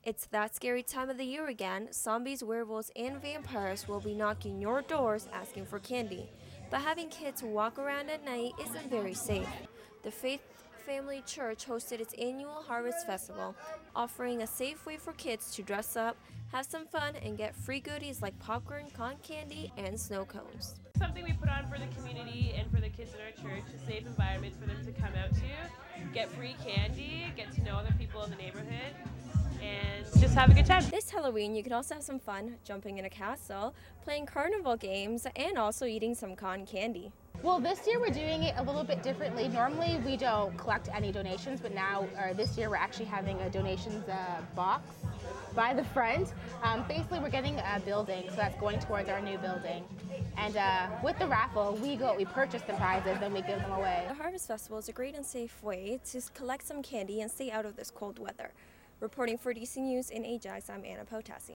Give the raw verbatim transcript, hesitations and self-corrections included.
It's that scary time of the year again. Zombies, werewolves, and vampires will be knocking your doors asking for candy. But having kids walk around at night isn't very safe. The Faith Family Church hosted its annual Harvest Festival, offering a safe way for kids to dress up, have some fun, and get free goodies like popcorn, cotton candy, and snow cones. Something we put on for the community and for the kids in our church, a safe environment for them to come out to, get free candy, get to know other people in the neighborhood, and just have a good time. This Halloween, you can also have some fun jumping in a castle, playing carnival games, and also eating some cotton candy. Well, this year we're doing it a little bit differently. Normally we don't collect any donations, but now, or this year, we're actually having a donations uh, box by the front. Um, basically, we're getting a building, so that's going towards our new building. And uh, with the raffle, we go, we purchase the prizes, and we give them away. The Harvest Festival is a great and safe way to collect some candy and stay out of this cold weather. Reporting for D C News in Ajax, I'm Anna Pautassi.